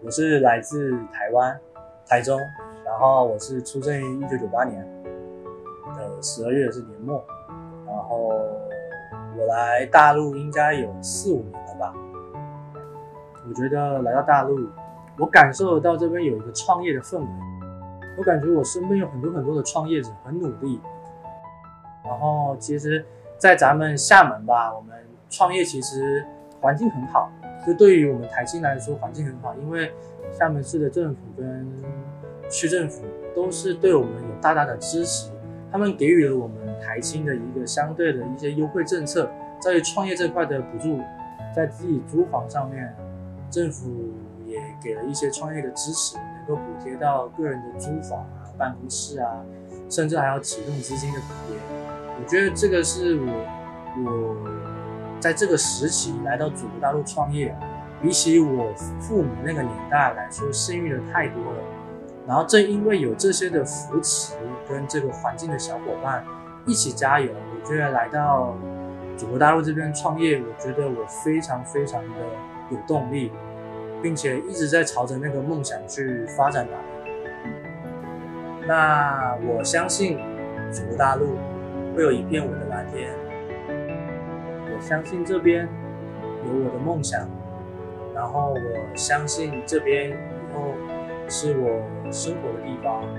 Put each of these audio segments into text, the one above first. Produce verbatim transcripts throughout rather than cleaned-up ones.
我是来自台湾台中，然后我是出生于一九九八年的十二月是年末，然后我来大陆应该有四五年了吧。我觉得来到大陆，我感受得到这边有一个创业的氛围，我感觉我身边有很多很多的创业者很努力。然后其实，在咱们厦门吧，我们创业其实环境很好。就对于我们台青来说，环境很好，因为厦门市的政府跟区政府都是对我们有大大的支持，他们给予了我们台青的一个相对的一些优惠政策，在于创业这块的补助，在自己租房上面，政府也给了一些创业的支持，能够补贴到个人的租房啊、办公室啊，甚至还要启动资金的补贴。我觉得这个是我我。在这个时期来到祖国大陆创业，比起我父母那个年代来说，幸运的太多了。然后正因为有这些的扶持跟这个环境的小伙伴一起加油，我觉得来到祖国大陆这边创业，我觉得我非常非常的有动力，并且一直在朝着那个梦想去发展打拼。那我相信祖国大陆会有一片我的蓝天。我相信这边有我的梦想，然后我相信这边以后是我生活的地方，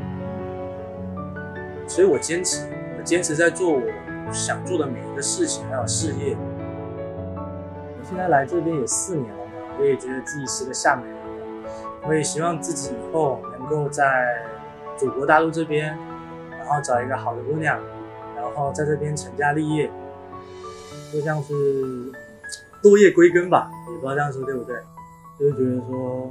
所以我坚持，我坚持在做我想做的每一个事情还有事业。我现在来这边也四年了嘛，我也觉得自己是个厦门人了，我也希望自己以后能够在祖国大陆这边，然后找一个好的姑娘，然后在这边成家立业。就像是落叶归根吧，也不知道这样说对不对，就是觉得说，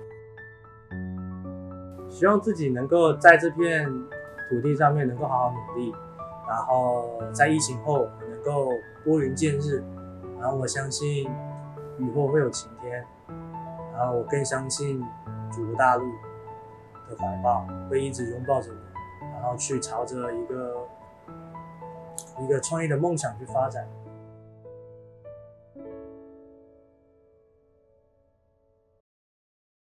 希望自己能够在这片土地上面能够好好努力，然后在疫情后能够拨云见日，然后我相信雨后会有晴天，然后我更相信祖国大陆的怀抱会一直拥抱着我，然后去朝着一个一个创业的梦想去发展。